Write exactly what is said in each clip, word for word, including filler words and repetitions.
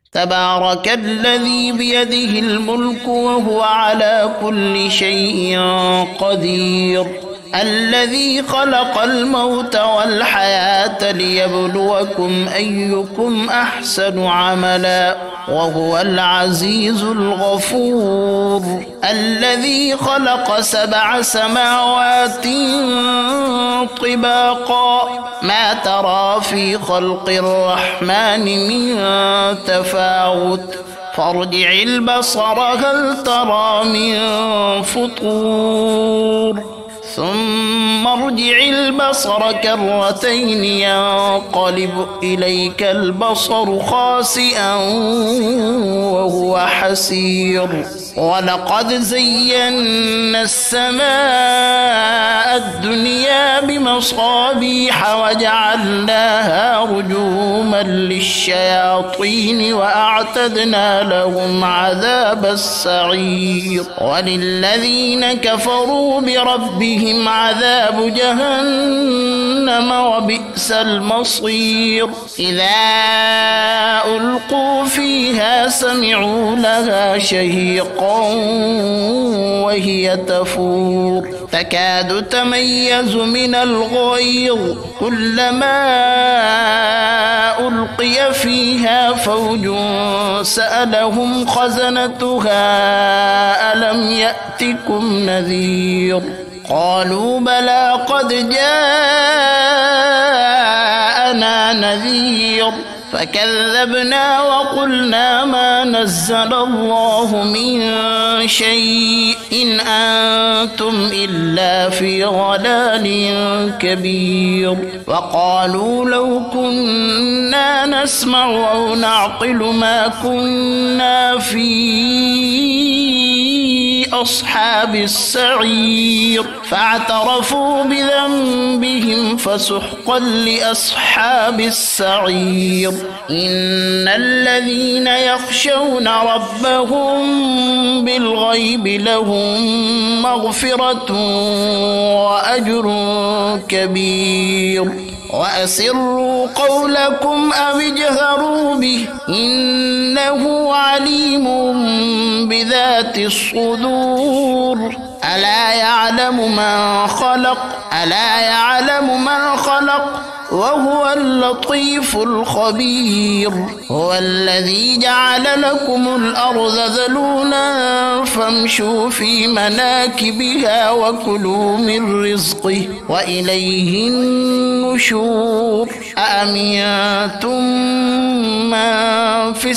تبارك الذي بيده الملك وهو على كل شيء قدير الذي خلق الموت والحياة ليبلوكم أيكم أحسن عملا وهو العزيز الغفور الذي خلق سبع سماوات طباقا ما ترى في خلق الرحمن من تفاوت فارجع البصر هل ترى من فطور ثم ارجع البصر كرتين ينقلب إليك البصر خاسئا وهو حسير ولقد زينا السماء الدنيا بمصابيح وجعلناها رجوما للشياطين وأعتدنا لهم عذاب السعير وللذين كفروا بربهم عذاب جهنم وبئس المصير إذا ألقوا فيها سمعوا لها شهيقا وهي تفور تكاد تميز من الغيظ كلما ألقي فيها فوج سألهم خزنتها ألم يأتكم نذير قالوا بلى قد جاءنا نذير فكذبنا وقلنا ما نزل الله من شيء إن أنتم إلا في ضلال كبير وقالوا لو كنا نسمع أو نعقل ما كنا في أصحاب السعير فاعترفوا بذنبهم فسحقا لأصحاب السعير إن الذين يخشون ربهم بالغيب لهم مغفرة وأجر كبير وأسروا قولكم أو اجهروا به إنه عليم بذات الصدور ألا يعلم من خلق ألا يعلم من خلق وهو اللطيف الخبير هو الذي جعل لكم الأرض ذلولا فامشوا في مناكبها وكلوا من رزقه وإليه النشور أأمنتم من في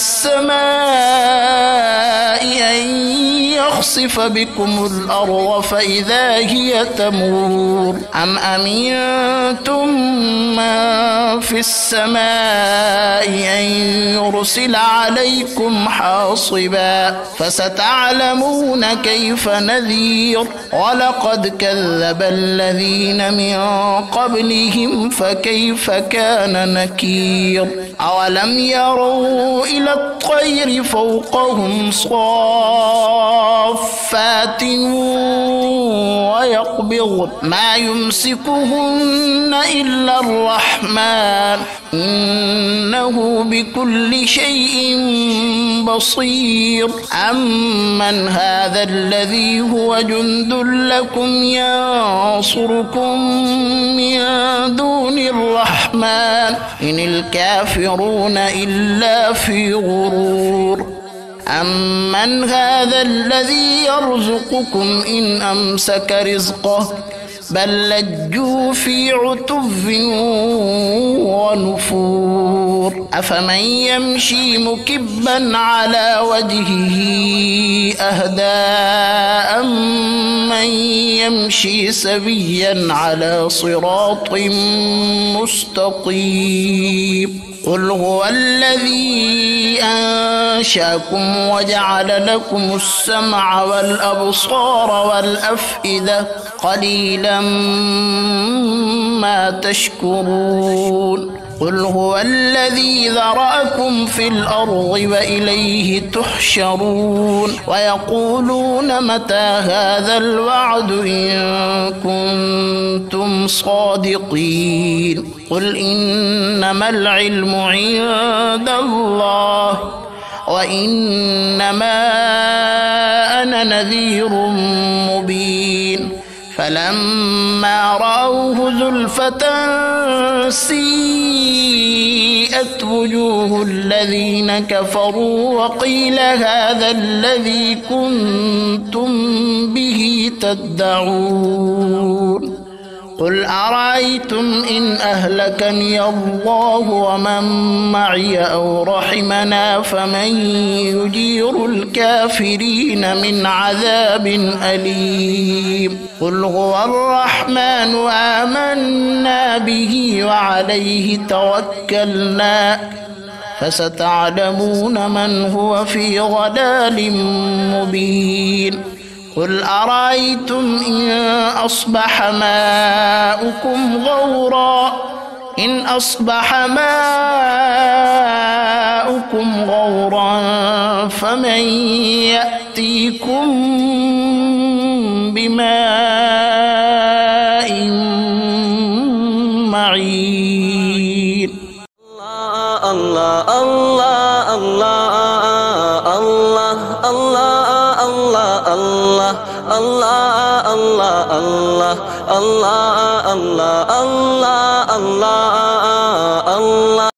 السماء أن يخسف بكم الأرض فإذا هي تمور أم أمنتم من في السماء أن يرسل عليكم حاصبا فستعلمون كيف نذير ولقد كذب الذين من قبلهم فكيف كان نكير أولم يروا إلى الطير فوقهم صافات ويقبض ما يمسكهن إلا الرحمن إنه بكل شيء بصير أمن هذا الذي هو جند لكم ينصركم من دون الرحمن إن الكافرون إلا في غرور أمن هذا الذي يرزقكم إن أمسك رزقه بل لجوا في عتو ونفور أفمن يمشي مكبا على وجهه أهدى أمن يمشي سويا على صراط مستقيم قل هو الذي أنشأكم وجعل لكم السمع والأبصار والأفئدة قليلا ما تشكرون قل هو الذي ذرأكم في الأرض وإليه تحشرون ويقولون متى هذا الوعد إن كنتم صادقين قل إنما العلم عند الله وإنما أنا نذير مبين فلما رأوه زلفة سيئت وجوه الذين كفروا وقيل هذا الذي كنتم به تدعون قل أرأيتم إن أهلكني الله ومن معي أو رحمنا فمن يجير الكافرين من عذاب أليم قل هو الرحمن آمنا به وعليه توكلنا فستعلمون من هو في ضلال مبين قل أرأيتم إن أصبح ماؤكم غورا إن أصبح ماؤكم غورا فمن يأتيكم بماء معين الله الله الله الله الله الله الله الله الله الله الله الله الله الله الله